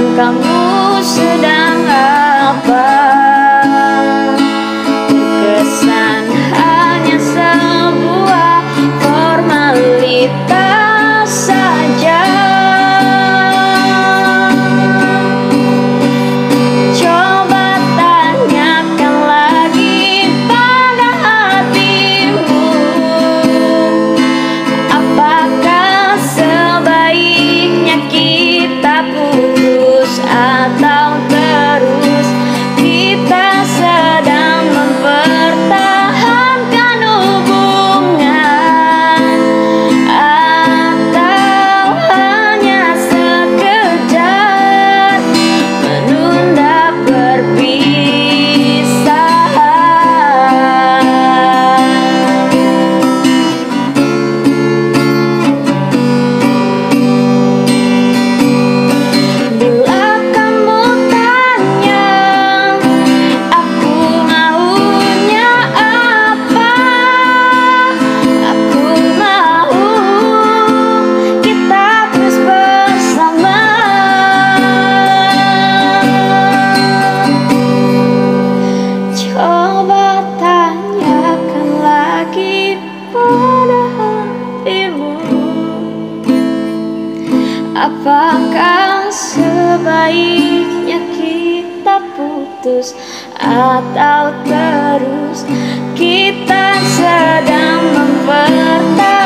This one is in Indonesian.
kamu sedang apa? Terkesan hanya sebuah formalitas saja. Coba tanyakan lagi pada hatimu, apakah sebaiknya kita putus atau terus? Kita sedang mempertahankan hubungan, atau hanya sekedar menunda perpisahan. Bila kamu tanya aku maunya apa, aku mau kita terus bersama. Coba tanyakan lagi pada hatimu, apakah sebaiknya kita putus atau terus? Kita sedang mempertahankan